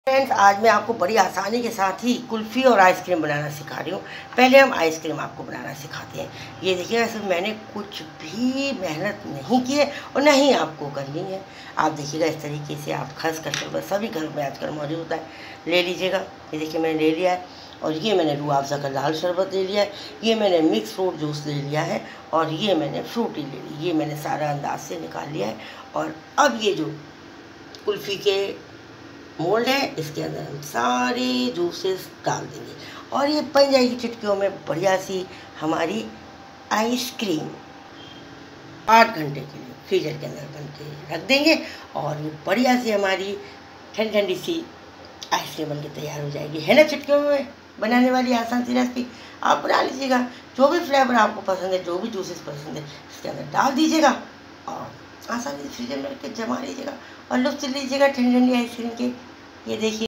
Friends, आज मैं आपको बड़ी आसानी के साथ ही कुल्फ़ी और आइसक्रीम बनाना सिखा रही हूँ। पहले हम आइसक्रीम आपको बनाना सिखाते हैं। ये देखिएगा, इसमें मैंने कुछ भी मेहनत नहीं की है और ना ही आपको करनी है। आप देखिएगा, इस तरीके से आप खस का शरबत सभी घर में आजकल मौजूद होता है, ले लीजिएगा। ये देखिए, मैंने ले लिया है। और ये मैंने रूह अफ़ज़ा का लाल शरबत ले लिया है। ये मैंने मिक्स फ्रूट जूस ले लिया है और ये मैंने फ्रूटी ले ली। ये मैंने सारा अंदाज से निकाल लिया है। और अब ये जो कुल्फ़ी के मोल्ड है, इसके अंदर हम सारे जूसेस डाल देंगे और ये बन जाएगी चुटकियों में बढ़िया सी हमारी आइसक्रीम। 8 घंटे के लिए फ्रीजर के अंदर बन के रख देंगे और ये बढ़िया सी हमारी ठंडी ठंडी सी आइसक्रीम बन के तैयार हो जाएगी। है ना चुटकियों में बनाने वाली आसान सी रेसिपी। आप बना लीजिएगा। जो भी फ्लेवर आपको पसंद है, जो भी जूसेस पसंद है, इसके अंदर डाल दीजिएगा और आसानी से फ्रीजर में रख के जमा लीजिएगा और लुत्फ़ लीजिएगा ठंडी ठंडी आइसक्रीम के। ये देखिए।